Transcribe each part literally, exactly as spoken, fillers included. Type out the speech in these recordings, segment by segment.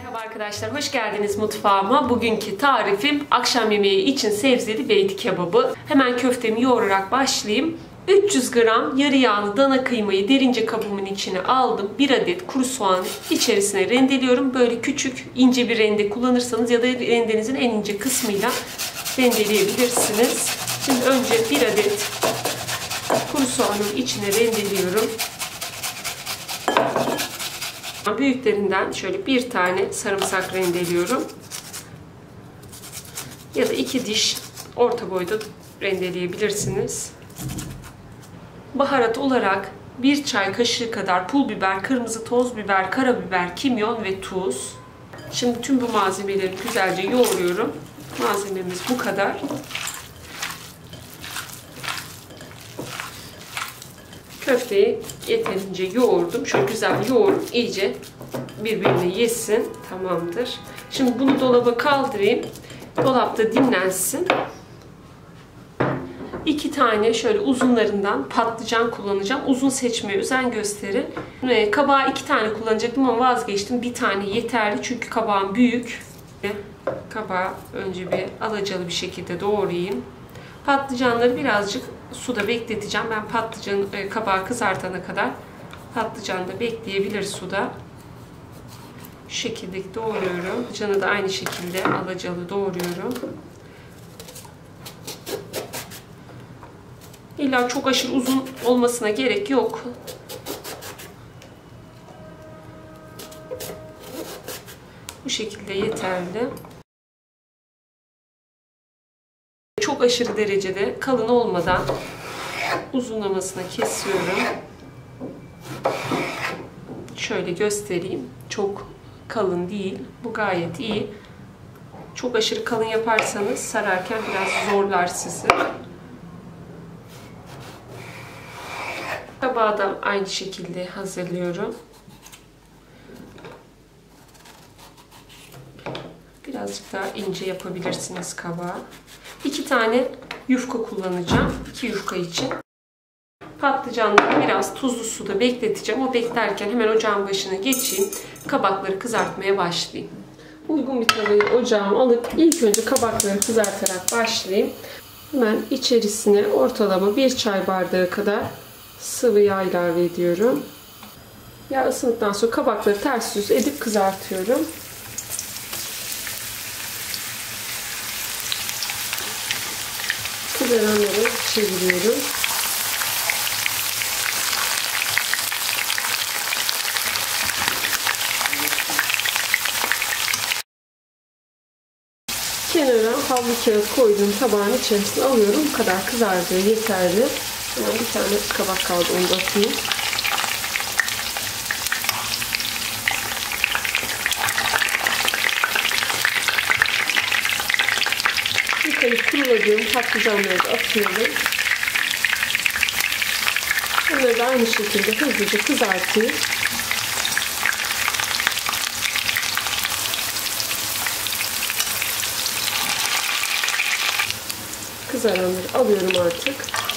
Merhaba arkadaşlar, hoş geldiniz mutfağıma. Bugünkü tarifim akşam yemeği için sebzeli beyti kebabı. Hemen köftemi yoğurarak başlayayım. üç yüz gram yarı yağlı dana kıymayı derince kabımın içine aldım. bir adet kuru soğan içerisine rendeliyorum. Böyle küçük, ince bir rende kullanırsanız ya da rendenizin en ince kısmıyla rendeleyebilirsiniz. Şimdi önce bir adet kuru soğanın içine rendeliyorum. Büyüklerinden şöyle bir tane sarımsak rendeliyorum. Ya da iki diş orta boyda rendeleyebilirsiniz. Baharat olarak bir çay kaşığı kadar pul biber, kırmızı toz biber, karabiber, kimyon ve tuz. Şimdi tüm bu malzemeleri güzelce yoğuruyorum. Malzememiz bu kadar. Köfteyi yeterince yoğurdum. Şöyle güzel yoğurup iyice birbirine yesin. Tamamdır. Şimdi bunu dolaba kaldırayım. Dolapta dinlensin. İki tane şöyle uzunlarından patlıcan kullanacağım. Uzun seçmeye özen gösterin. Kabağı iki tane kullanacaktım ama vazgeçtim. Bir tane yeterli çünkü kabağım büyük. Kabağı önce bir alacalı bir şekilde doğrayayım. Patlıcanları birazcık suda bekleteceğim. Ben patlıcan e, kabağı kızartana kadar patlıcan da bekleyebilir suda. Şu şekilde doğruyorum. Patlıcanı da aynı şekilde alacalı doğruyorum. İlla çok aşırı uzun olmasına gerek yok. Bu şekilde yeterli. Çok aşırı derecede kalın olmadan uzunlamasına kesiyorum. Şöyle göstereyim. Çok kalın değil. Bu gayet iyi. Çok aşırı kalın yaparsanız sararken biraz zorlar sizi. Kabağı da aynı şekilde hazırlıyorum. Birazcık daha ince yapabilirsiniz kabağı. İki tane yufka kullanacağım. İki yufka için. Patlıcanları biraz tuzlu suda bekleteceğim. O beklerken hemen ocağın başına geçeyim. Kabakları kızartmaya başlayayım. Uygun bir tavayı ocağıma alıp ilk önce kabakları kızartarak başlayayım. Hemen içerisine ortalama bir çay bardağı kadar sıvı yağ ilave ediyorum. Yağ ısındıktan sonra kabakları ters yüz edip kızartıyorum. Kızaranları çeviriyorum. Kenara havlu kağıt koyduğum tabağın içerisine alıyorum. Bu kadar kızardığı yeterli. Hemen bir tane kabak kaldı, onu da atayım. Yıkayıp kuruladığım patlıcanları da atıyorum. Bunları da aynı şekilde hızlıca kızartayım. Kızaranları alıyorum artık.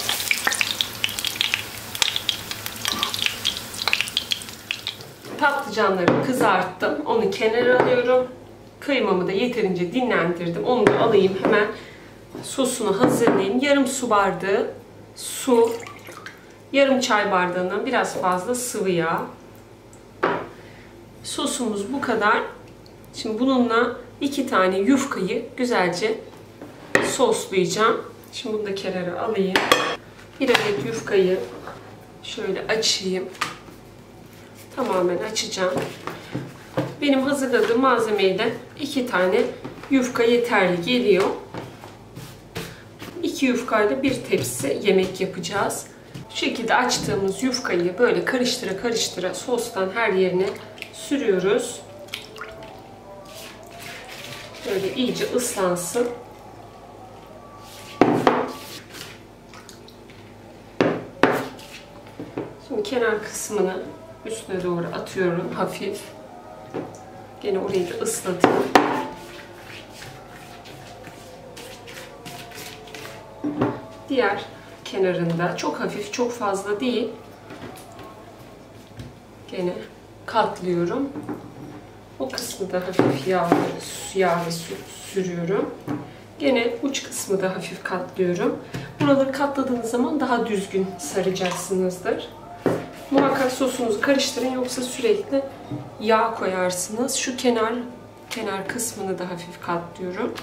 Patlıcanları kızarttım. Onu kenara alıyorum. Kıymamı da yeterince dinlendirdim. Onu da alayım, hemen sosunu hazırlayayım. Yarım su bardağı su, yarım çay bardağından biraz fazla sıvı yağ. Sosumuz bu kadar. Şimdi bununla iki tane yufkayı güzelce soslayacağım. Şimdi bunu da kenara alayım. Bir adet yufkayı şöyle açayım. Tamamen açacağım. Benim hazırladığım malzemeyle iki tane yufka yeterli geliyor. İki yufkayla bir tepsi yemek yapacağız. Bu şekilde açtığımız yufkayı böyle karıştıra karıştıra sostan her yerine sürüyoruz. Böyle iyice ıslansın. Şimdi kenar kısmını üstüne doğru atıyorum hafif. Gene orayı da ıslatayım. Diğer kenarında çok hafif, çok fazla değil. Gene katlıyorum. O kısmı kısmı da hafif yağ, yağ ve su sürüyorum. Gene uç kısmı da hafif katlıyorum. Buraları katladığınız zaman daha düzgün saracaksınızdır. Muhakkak sosunuzu karıştırın, yoksa sürekli yağ koyarsınız. Şu kenar kenar kısmını da hafif katlıyorum.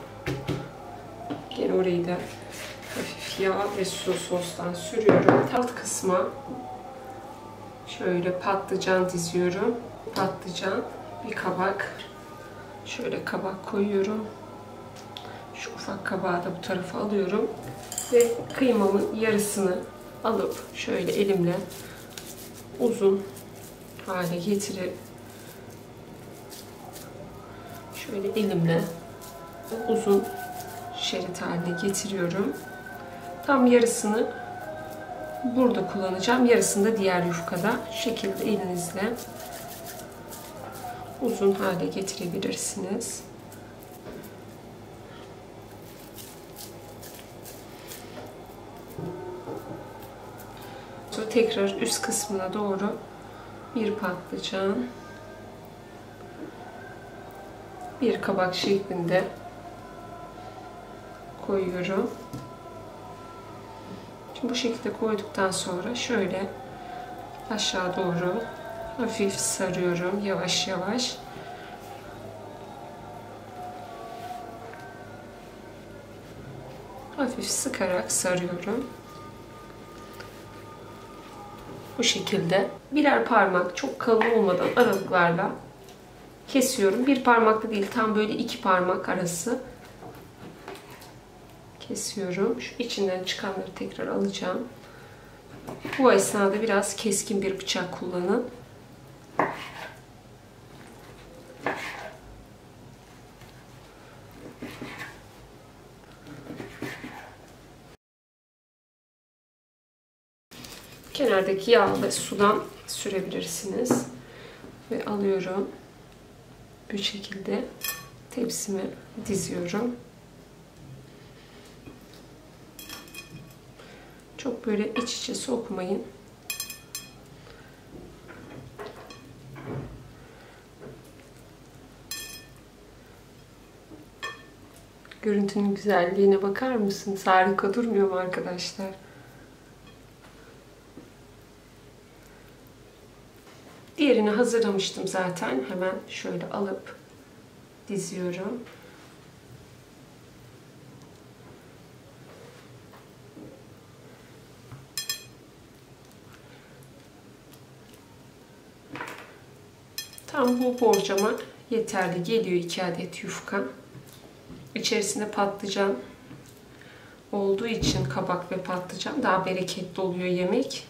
Gene orayı da hafif yağ ve su sostan sürüyorum. Alt kısma şöyle patlıcan diziyorum. Patlıcan, bir kabak. Şöyle kabak koyuyorum. Şu ufak kabağı da bu tarafa alıyorum. Ve kıymamın yarısını alıp şöyle elimle uzun hale getirip şöyle elimle uzun şerit haline getiriyorum. Tam yarısını burada kullanacağım. Yarısını da diğer yufkada. Şu şekilde elinizle uzun hale getirebilirsiniz. Sonra tekrar üst kısmına doğru bir patlıcan, bir kabak şeklinde koyuyorum. Şimdi bu şekilde koyduktan sonra şöyle aşağı doğru hafif sarıyorum yavaş yavaş. Hafif sıkarak sarıyorum. Bu şekilde birer parmak, çok kalın olmadan aralıklarla kesiyorum. Bir parmakta değil, tam böyle iki parmak arası kesiyorum. Şu içinden çıkanları tekrar alacağım. Bu esnada biraz keskin bir bıçak kullanın. Kenardaki yağ ve sudan sürebilirsiniz. Ve alıyorum. Bu şekilde tepsime diziyorum. Çok böyle iç içe sokmayın. Görüntünün güzelliğine bakar mısınız? Harika durmuyor mu arkadaşlar? Diğerini hazırlamıştım zaten. Hemen şöyle alıp diziyorum. Tam bu borcama yeterli geliyor iki adet yufka. İçerisinde patlıcan olduğu için kabak ve patlıcan daha bereketli oluyor yemek.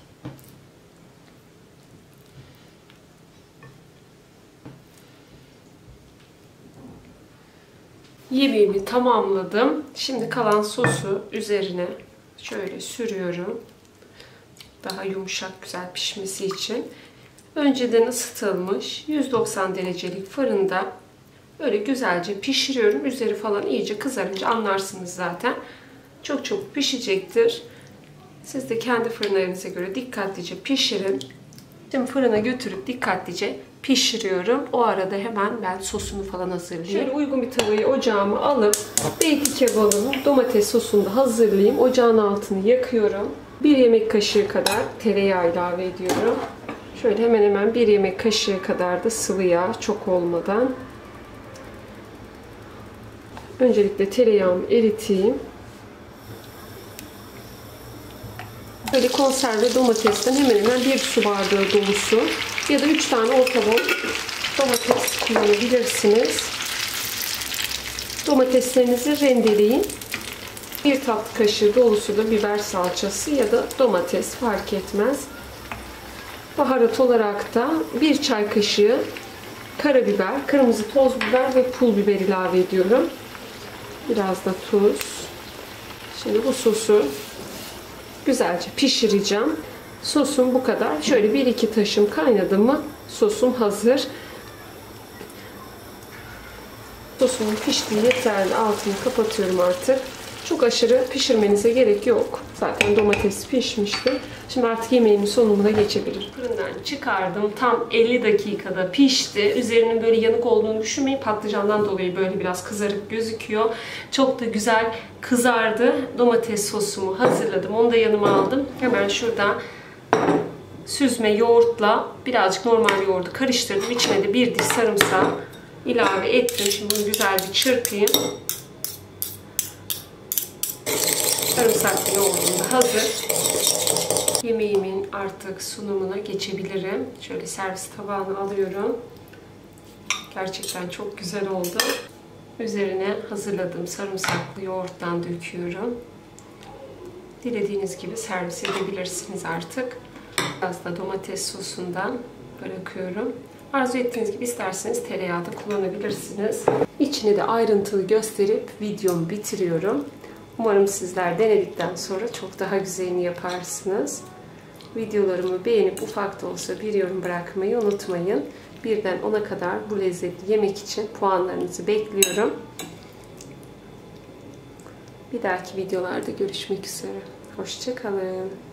Yemeğimi tamamladım. Şimdi kalan sosu üzerine şöyle sürüyorum. Daha yumuşak, güzel pişmesi için. Önceden ısıtılmış yüz doksan derecelik fırında böyle güzelce pişiriyorum. Üzeri falan iyice kızarınca anlarsınız zaten. Çok çok pişecektir. Siz de kendi fırınlarınıza göre dikkatlice pişirin. Şimdi fırına götürüp dikkatlice pişiriyorum. O arada hemen ben sosunu falan hazırlayayım. Şöyle uygun bir tavayı ocağıma alıp beyti kebabımın domates sosunu da hazırlayayım. Ocağın altını yakıyorum. Bir yemek kaşığı kadar tereyağı ilave ediyorum. Şöyle hemen hemen bir yemek kaşığı kadar da sıvı yağ, çok olmadan. Öncelikle tereyağımı eriteyim. Böyle konserve domatesten hemen hemen bir su bardağı dolusu ya da üç tane orta boy domates kullanabilirsiniz. Domateslerinizi rendeleyin. Bir tatlı kaşığı dolusu da biber salçası ya da domates, fark etmez. Baharat olarak da bir çay kaşığı karabiber, kırmızı toz biber ve pul biber ilave ediyorum. Biraz da tuz. Şimdi bu sosu güzelce pişireceğim. Sosum bu kadar. Şöyle bir iki taşım kaynadı mı sosum hazır. Sosumun piştiği yeterli. Altını kapatıyorum artık. Çok aşırı pişirmenize gerek yok. Zaten domates pişmişti. Şimdi artık yemeğimin sonuna geçebilirim. Fırından çıkardım. Tam elli dakikada pişti. Üzerinin böyle yanık olduğunu düşünmeyin. Patlıcandan dolayı böyle biraz kızarık gözüküyor. Çok da güzel kızardı. Domates sosumu hazırladım. Onu da yanıma aldım. Hemen şurada süzme yoğurtla birazcık normal yoğurdu karıştırdım. İçine de bir diş sarımsağı ilave ettim. Şimdi bunu güzel bir çırpayım. Sarımsaklı yoğurdum da hazır. Yemeğimin artık sunumuna geçebilirim. Şöyle servis tabağına alıyorum. Gerçekten çok güzel oldu. Üzerine hazırladığım sarımsaklı yoğurttan döküyorum. Dilediğiniz gibi servis edebilirsiniz artık. Biraz da domates sosundan bırakıyorum. Arzu ettiğiniz gibi isterseniz tereyağı da kullanabilirsiniz. İçini de ayrıntılı gösterip videomu bitiriyorum. Umarım sizler denedikten sonra çok daha güzelini yaparsınız. Videolarımı beğenip ufak da olsa bir yorum bırakmayı unutmayın. Birden ona kadar bu lezzetli yemek için puanlarınızı bekliyorum. Bir dahaki videolarda görüşmek üzere. Hoşça kalın.